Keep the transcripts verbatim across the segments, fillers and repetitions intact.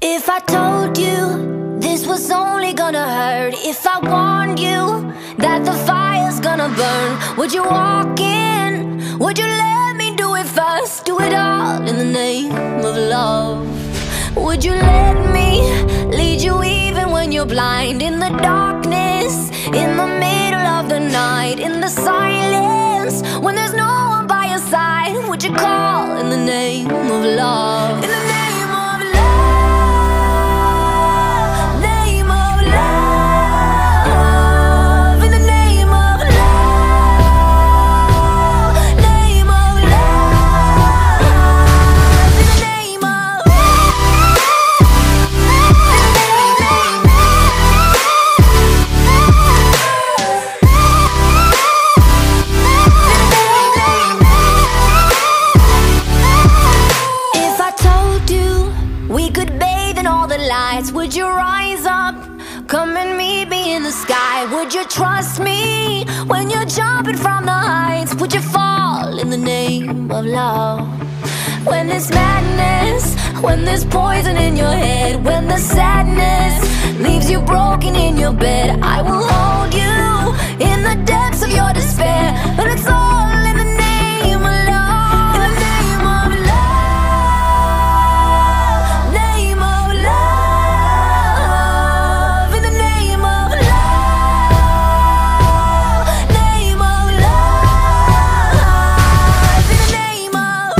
If I told you this was only gonna hurt, if I warned you that the fire's gonna burn, would you walk in? Would you let me do it first? Do it all in the name of love. Would you let me lead you even when you're blind? In the darkness, in the middle of the night, in the silence, when there's no one by your side, would you call in the name of love? In the name of love, name of love, in the name of love, name of love, in the name of If I told you we could bathe in all the lights, would you rise up? Come and meet me in the sky. Would you trust me when you're jumping from the heights? Would you fall in the name of love? When there's madness, when there's poison in your head, when the sadness leaves you broken in your bed, I will hold you in the depths of your despair. And it's all in the name of love. In the name of love, name of love, in the name of love, name of love, in the name of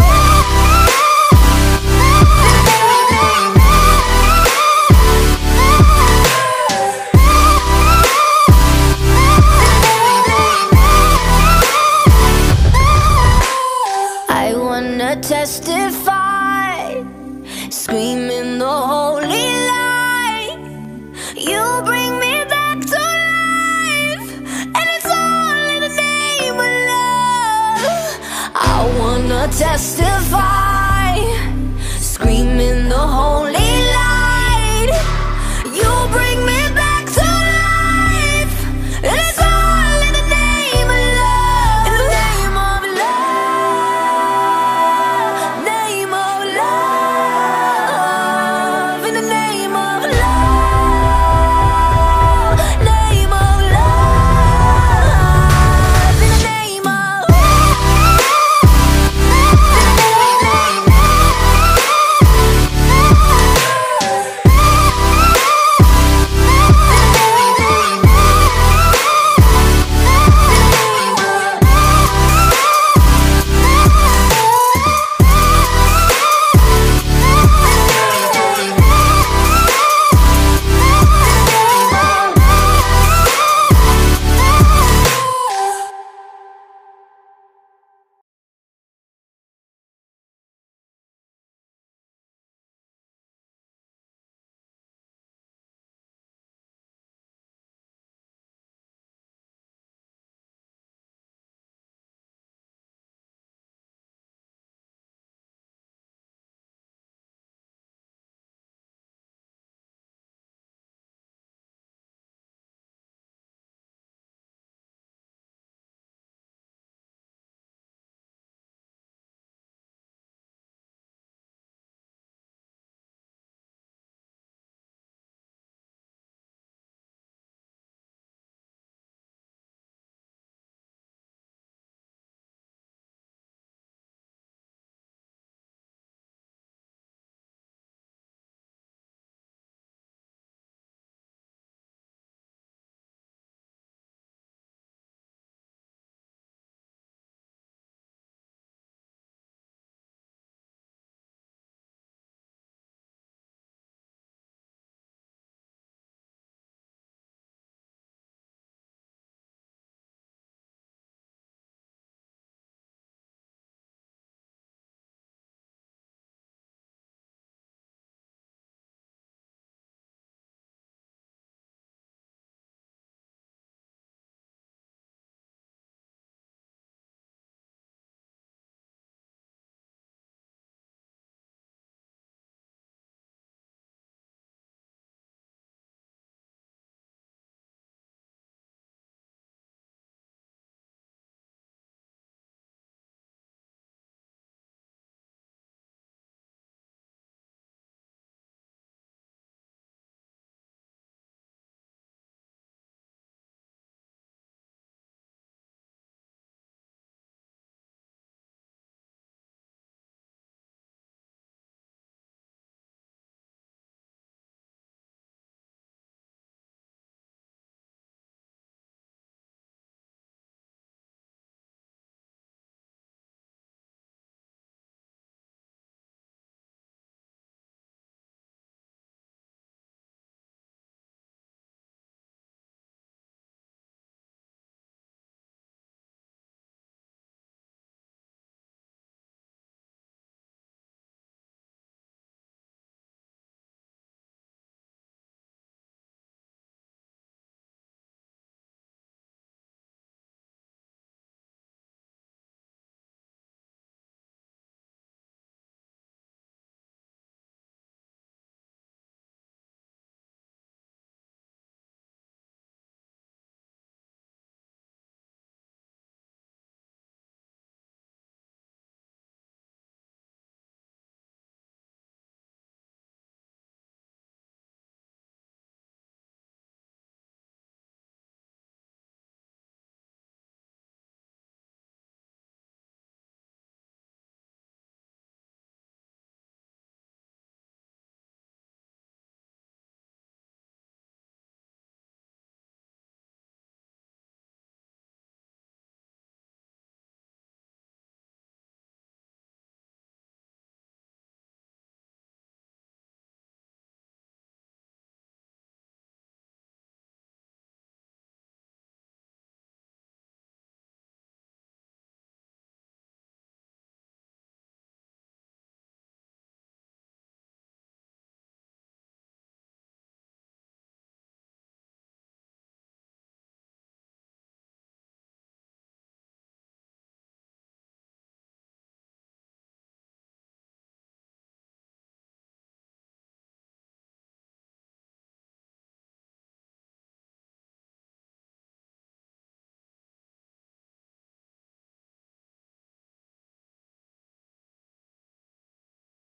I wanna testify, screaming the holy light. You bring me back to life, and it's all in the name of love. I wanna testify.